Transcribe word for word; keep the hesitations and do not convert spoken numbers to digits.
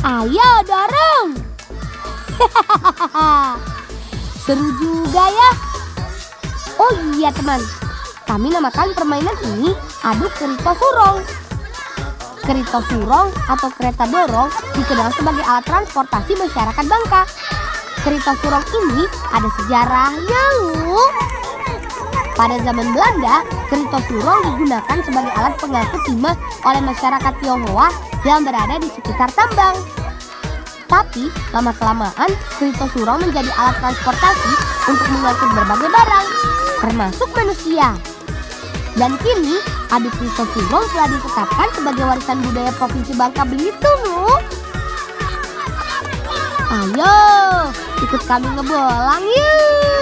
Ayo dorong. Seru juga ya. Oh iya teman, kami namakan permainan ini adu kereta surong. Kereta surong atau kereta dorong dikenal sebagai alat transportasi masyarakat Bangka. Kereta surong ini ada sejarahnya loh. Pada zaman Belanda, kereta surong digunakan sebagai alat pengangkut timah oleh masyarakat Tionghoa yang berada di sekitar tambang. Tapi lama-kelamaan kereta surong menjadi alat transportasi untuk mengangkut berbagai barang, termasuk manusia. Dan kini adu kereta surong telah ditetapkan sebagai warisan budaya Provinsi Bangka Belitung loh. Ayo ikut kami ngebolang yuk.